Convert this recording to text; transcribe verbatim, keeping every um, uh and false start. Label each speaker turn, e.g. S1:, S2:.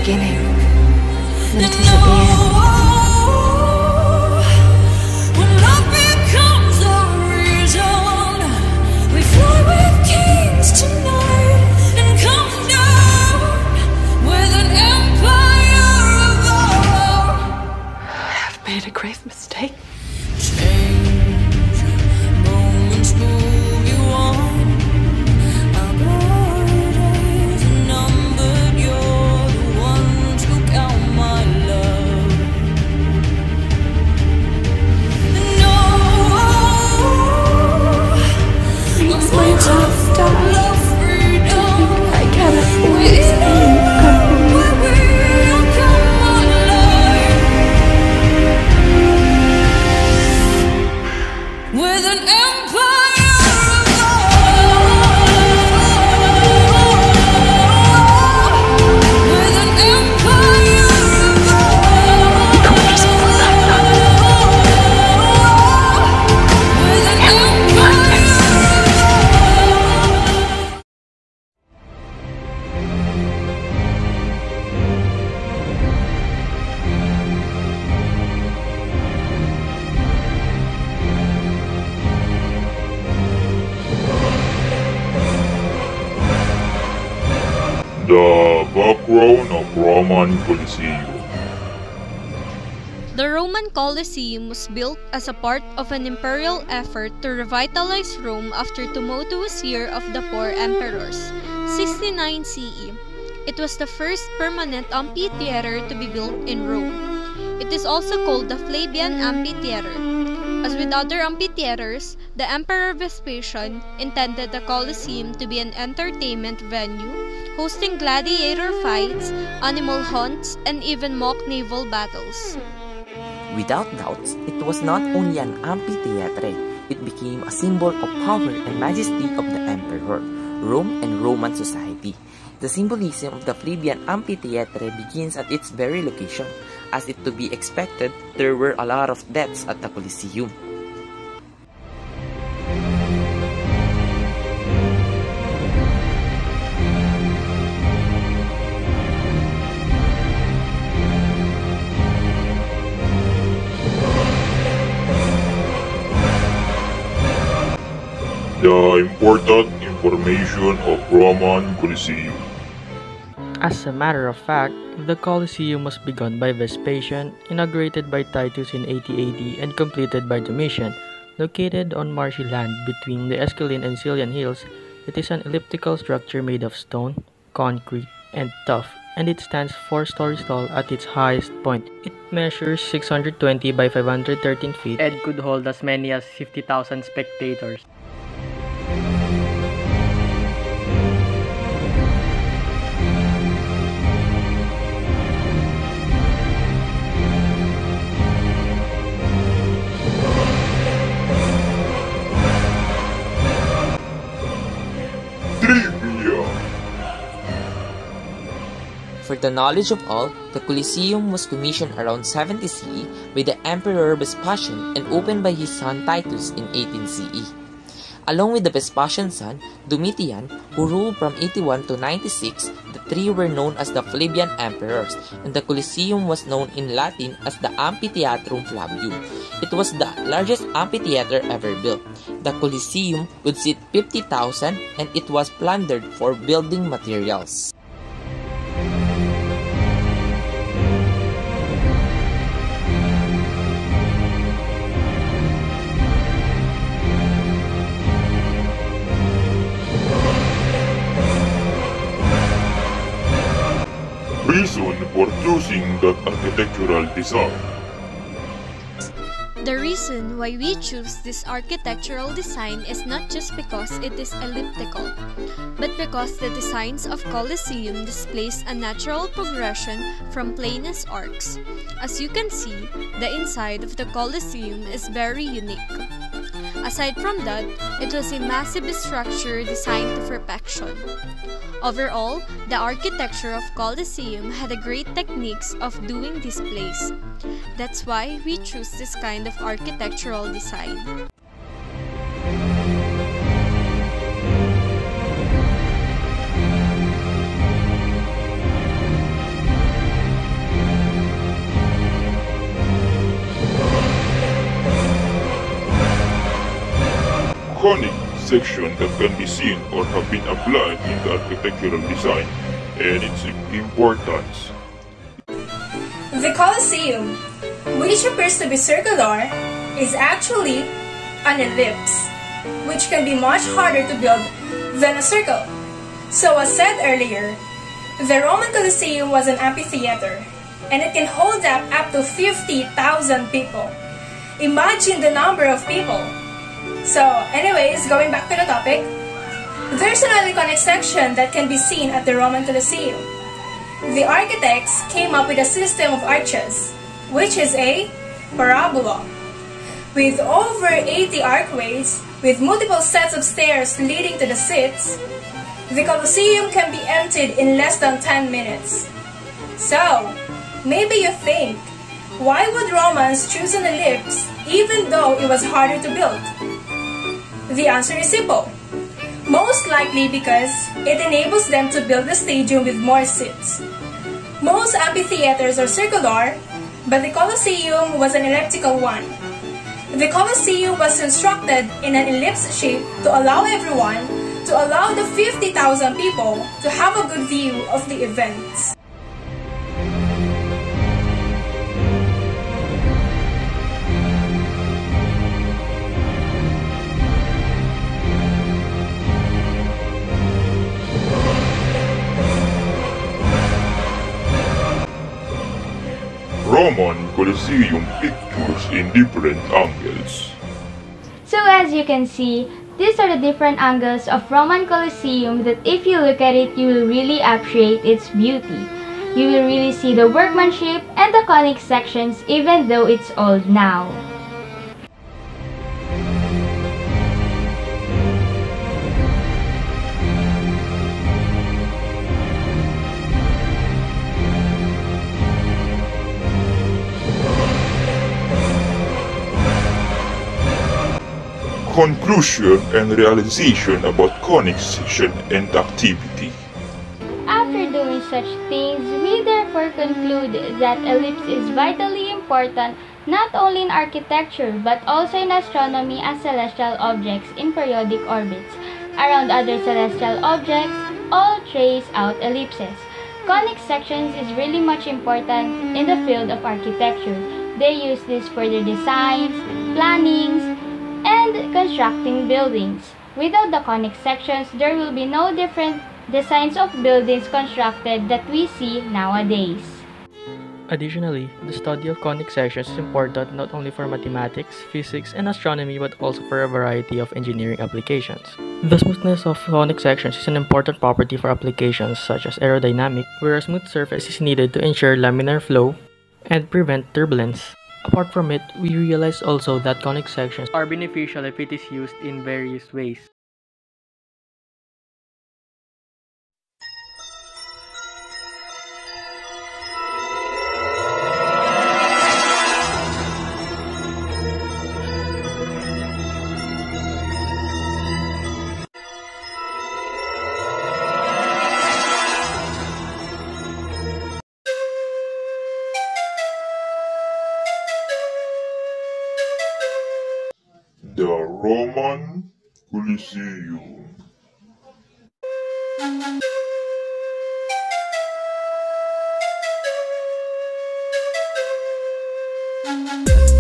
S1: beginning than it is at the end.
S2: When love becomes the reason, we fly with kings tonight and come down with an empire of our own.
S1: I have made a grave mistake.
S2: Change, moments move you on. Our birthdays are numbered. You're the one to count my love. No,
S1: Makes my heart die.
S2: love freedom.
S1: I cannot always be company.
S2: With an empire With an empire With an empire.
S3: The background of Roman Colosseum.
S4: The Roman Colosseum was built as a part of an imperial effort to revitalize Rome after tumultuous year of the four emperors, sixty-nine C E. It was the first permanent amphitheater to be built in Rome. It is also called the Flavian Amphitheater. As with other amphitheaters, the Emperor Vespasian intended the Colosseum to be an entertainment venue, hosting gladiator fights, animal hunts, and even mock naval battles.
S5: Without doubt, it was not only an amphitheatre, it became a symbol of power and majesty of the emperor, Rome and Roman society. The symbolism of the Flavian Amphitheatre begins at its very location. As it to be expected, there were a lot of deaths at the Colosseum.
S3: The important information of Roman Colosseum.
S6: As a matter of fact, the Colosseum was begun by Vespasian, inaugurated by Titus in eighty A D, and completed by Domitian. Located on marshy land between the Esquiline and Cillian hills, it is an elliptical structure made of stone, concrete, and tuff, and it stands four stories tall at its highest point. It measures six hundred twenty by five hundred thirteen feet and could hold as many as fifty thousand spectators.
S3: Trivia.
S5: For the knowledge of all, the Colosseum was commissioned around seventy C E by the Emperor Vespasian and opened by his son Titus in eighteen C E. Along with the Vespasian's son, Domitian, who ruled from eighty-one to ninety-six, the three were known as the Flavian Emperors, and the Colosseum was known in Latin as the Amphitheatrum Flavium. It was the largest amphitheater ever built. The Colosseum could seat fifty thousand, and it was plundered for building materials.
S3: Reason for choosing that architectural design.
S4: The reason why we choose this architectural design is not just because it is elliptical, but because the designs of Colosseum displays a natural progression from planous arcs. As you can see, the inside of the Colosseum is very unique. Aside from that, it was a massive structure designed to perfection. Overall, the architecture of Colosseum had a great techniques of doing displays. That's why we choose this kind of architectural design.
S3: conic section that can be seen or have been applied in the architectural design and its importance.
S7: The Colosseum, which appears to be circular, is actually an ellipse, which can be much harder to build than a circle. So as said earlier, the Roman Colosseum was an amphitheater, and it can hold up up to fifty thousand people. Imagine the number of people. So anyways, going back to the topic, there's another conic section that can be seen at the Roman Colosseum. The architects came up with a system of arches, which is a parabola. With over eighty archways, with multiple sets of stairs leading to the seats, the Colosseum can be emptied in less than ten minutes. So, maybe you think, why would Romans choose an ellipse even though it was harder to build? The answer is simple. Most likely because it enables them to build a stadium with more seats. Most amphitheaters are circular, but the Colosseum was an elliptical one. The Colosseum was constructed in an ellipse shape to allow everyone, to allow the fifty thousand people to have a good view of the events.
S3: Roman Colosseum pictures in different angles.
S8: So as you can see, these are the different angles of Roman Colosseum that if you look at it, you will really appreciate its beauty. You will really see the workmanship and the conic sections even though it's old now.
S3: Conclusion and realization about conic section and activity.
S8: After doing such things, we therefore conclude that ellipse is vitally important not only in architecture but also in astronomy as celestial objects in periodic orbits around other celestial objects all trace out ellipses. Conic sections is really much important in the field of architecture. They use this for their designs, plannings, and constructing buildings. Without the conic sections, there will be no different designs of buildings constructed that we see nowadays.
S6: Additionally, the study of conic sections is important not only for mathematics, physics, and astronomy but also for a variety of engineering applications. The smoothness of conic sections is an important property for applications such as aerodynamic, where a smooth surface is needed to ensure laminar flow and prevent turbulence. Apart from it, we realize also that conic sections are beneficial if it is used in various ways.
S3: The Roman Colosseum.
S2: Thank you.